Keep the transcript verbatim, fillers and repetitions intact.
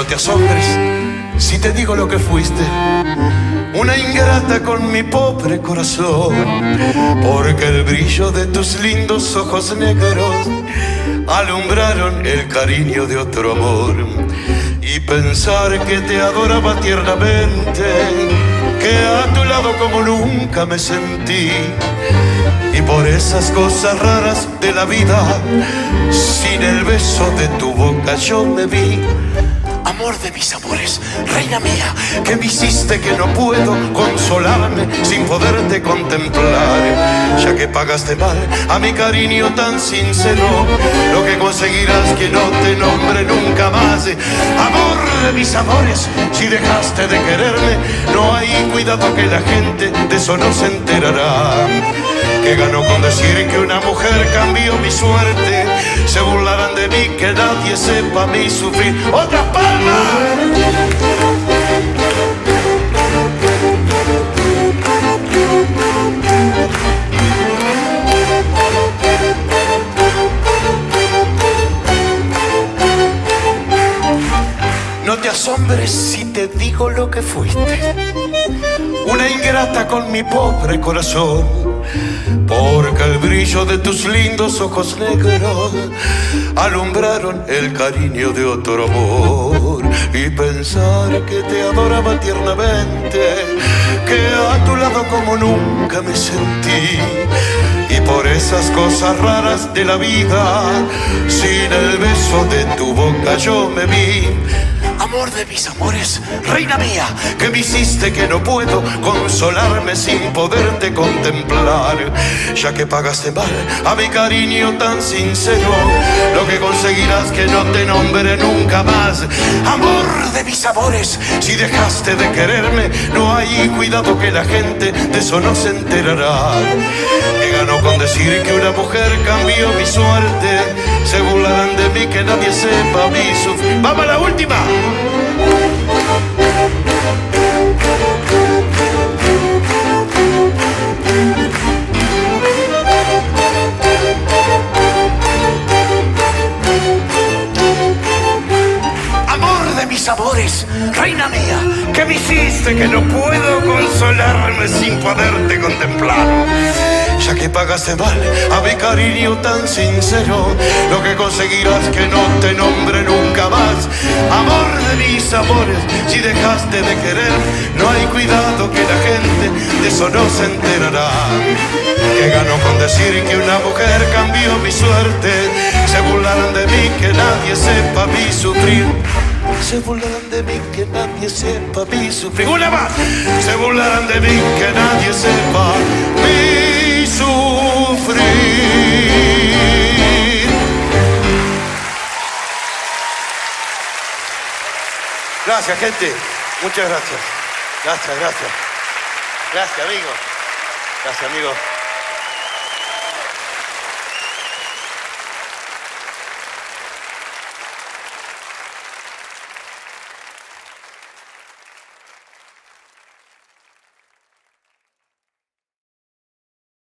No te asombres si te digo lo que fuiste, una ingrata con mi pobre corazón, porque el brillo de tus lindos ojos negros alumbraron el cariño de otro amor. Y pensar que te adoraba tiernamente, que a tu lado como nunca me sentí, y por esas cosas raras de la vida, sin el beso de tu boca yo me vi. Amor de mis amores, reina mía, que me hiciste que no puedo consolarme sin poderte contemplar. Ya que pagaste mal a mi cariño tan sincero, lo que conseguirás que no te nombre nunca más. Amor de mis amores, si dejaste de quererme, no hay cuidado que la gente de eso no se enterará. Que ganó con decir que una mujer cambió mi suerte, se burlarán de mí, que nadie sepa mi sufrir. ¡Otra palma! No te asombres si te digo lo que fuiste, una ingrata con mi pobre corazón, porque el brillo de tus lindos ojos negros alumbraron el cariño de otro amor. Y pensar que te adoraba tiernamente, que a tu lado como nunca me sentí, y por esas cosas raras de la vida, sin el beso de tu boca yo me vi. Amor de mis amores, reina mía, que me hiciste que no puedo consolarme sin poderte contemplar. Ya que pagaste mal a mi cariño tan sincero, lo que conseguirás que no te nombre nunca más. Amor de mis amores, si dejaste de quererme, no hay cuidado que la gente de eso no se enterará. Que ganó con decir que una mujer cambió mi suerte, se burlarán de mí, que nadie sepa mi sufrir. ¡Vamos a la última! Amor de mis amores, reina mía, que me hiciste que no puedo consolarme sin poderte contemplar. Ya que pagaste mal a mi cariño tan sincero, lo que conseguirás que no te nombre nunca más. Amor de mis amores, si dejaste de querer, no hay cuidado que la gente de eso no se enterará. Que ganó con decir que una mujer cambió mi suerte, se burlarán de mí, que nadie sepa mi sufrir. Se burlarán de mí, que nadie sepa mi sufrir. ¡Una más! Se burlarán de mí, que nadie sepa mi sufrir. Gracias, gente. Muchas gracias. Gracias, gracias. Gracias, amigo. Gracias, amigo.